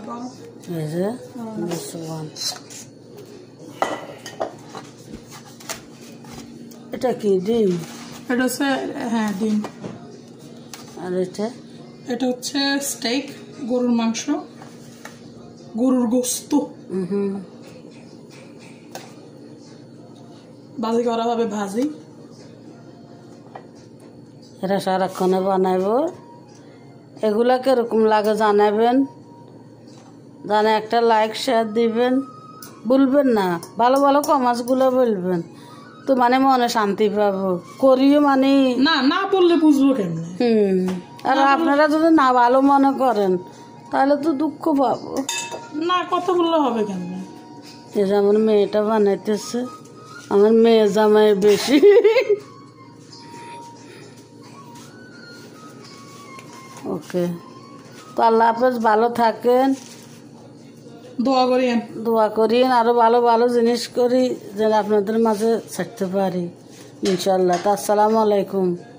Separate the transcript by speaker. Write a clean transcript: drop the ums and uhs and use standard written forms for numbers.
Speaker 1: করো।
Speaker 2: এই যে মুসলমান, এটা কি ডিম?
Speaker 1: এটা হচ্ছে হ্যাঁ ডিম।
Speaker 2: আর
Speaker 1: এটা হচ্ছে স্টেক, গরুর মাংস, গরুর গোস্ত। ভাজি করা হবে, ভাজি।
Speaker 2: এটা সারাক্ষণে বানাইব। এগুলা কিরকম লাগে জানাবেন, জানে একটা লাইক শেয়ার দিবেন, বলবেন না ভালো ভালো কমেন্টসগুলো বলবেন, তো মানে মনে শান্তি পাবো। করিও মানে
Speaker 1: না না বললে বুঝবো কেমনে?
Speaker 2: আর আপনারা যদি না ভালো মনে করেন তাহলে তো দুঃখ পাবো।
Speaker 1: না কথা বললে হবে কেমনে?
Speaker 2: এই যে আমার মেয়েটা বানাইতেছে, আমার মেয়ে জামাই বেশি। ওকে, তো আল্লাহ হাফেজ, ভালো থাকেন, দোয়া করিন, আরো ভালো ভালো জিনিস করি যেন আপনাদের মাঝে ছাড়তে পারি ইনশাল্লাহ। তো আসসালামু আলাইকুম।